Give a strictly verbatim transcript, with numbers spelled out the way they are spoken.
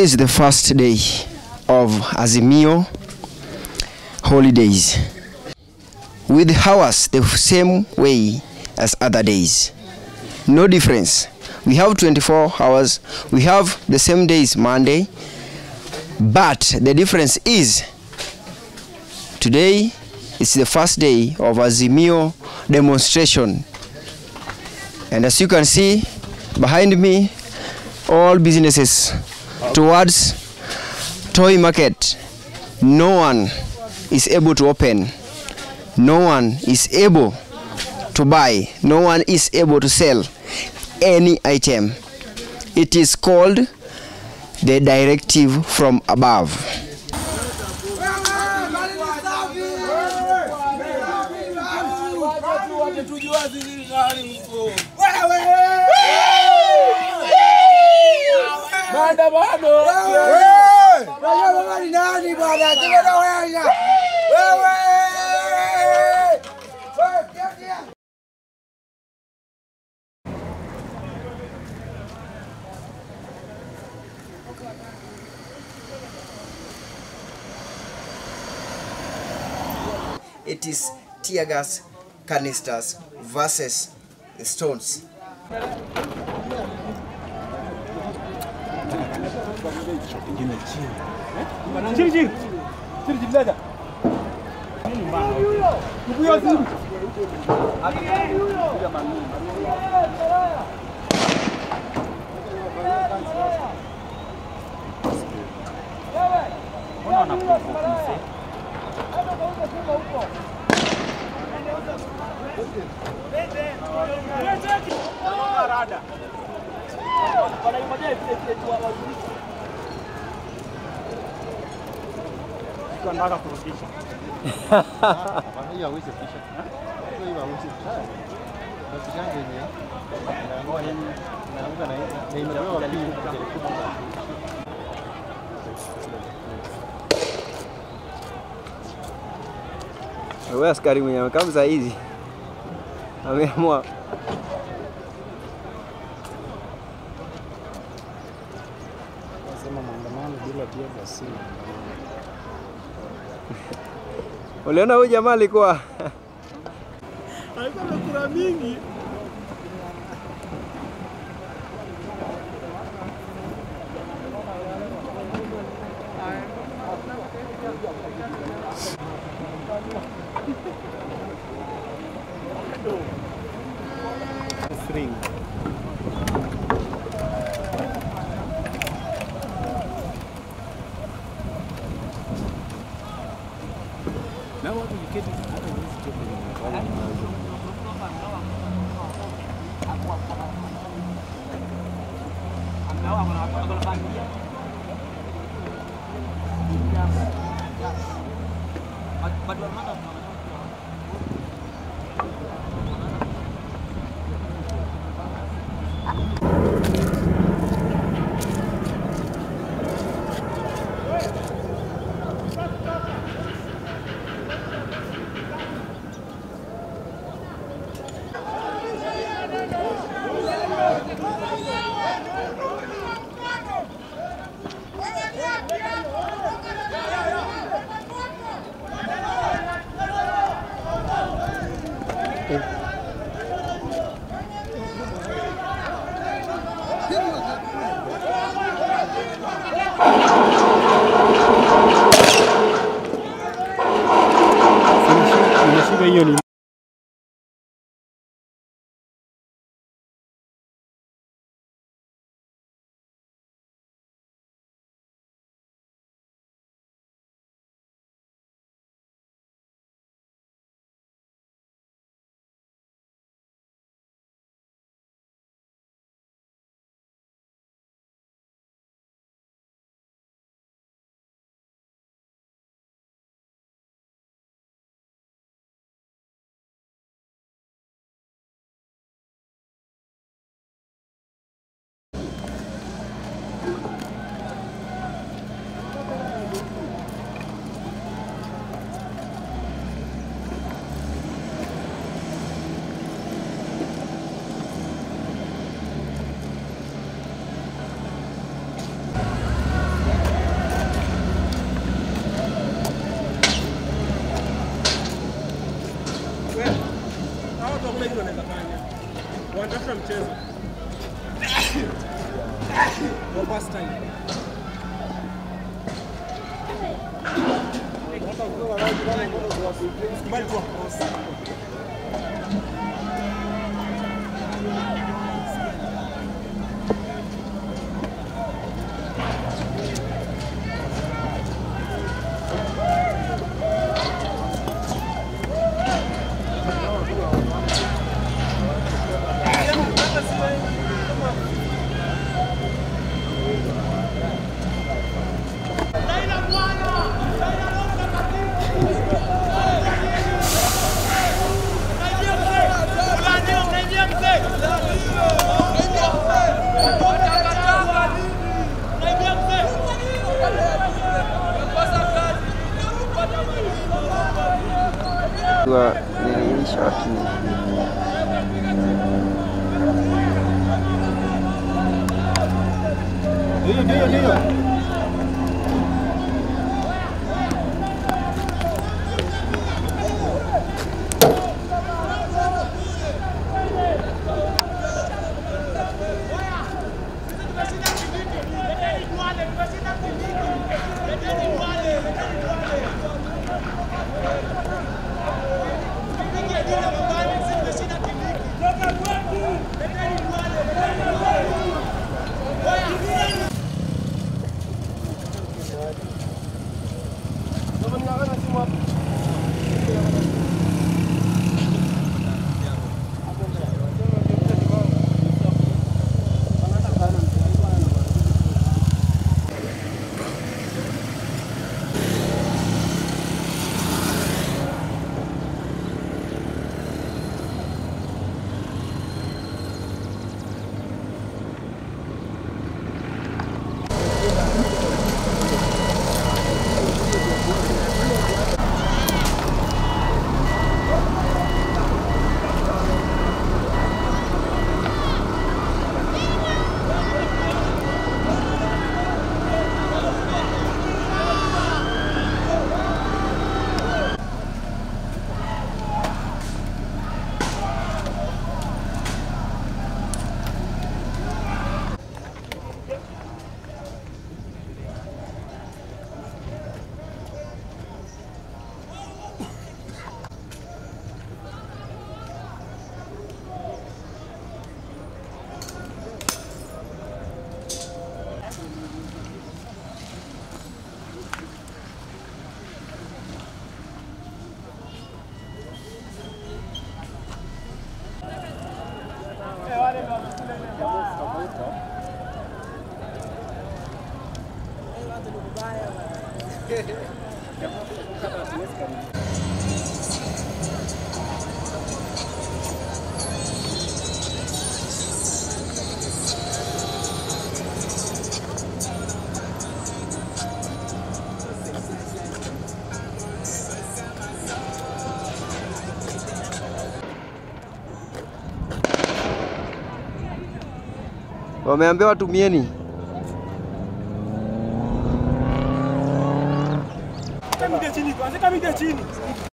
is the first day of Azimio holidays, with hours the same way as other days. No difference. We have twenty-four hours. We have the same days, Monday, but the difference is today is the first day of Azimio demonstration. And as you can see behind me, all businesses towards toy market, no one is able to open, no one is able to buy, no one is able to sell any item. It is called the directive from above. Maandamano. It is tear gas canisters versus the stones. Wewe askari mwenye kama saa hizi ameamua sema maandamano bila pia basi. uliona huyu jamaa alikuwa alikuwa na kura mingi. String. Now what you get is not hiyo ni Wacha mchezo. No pass time. Kubali tu cross. Dua ini shot ni. Ndio ndio ndio. Wameambiwa tumieni. Kama chini, kwanza kama chini.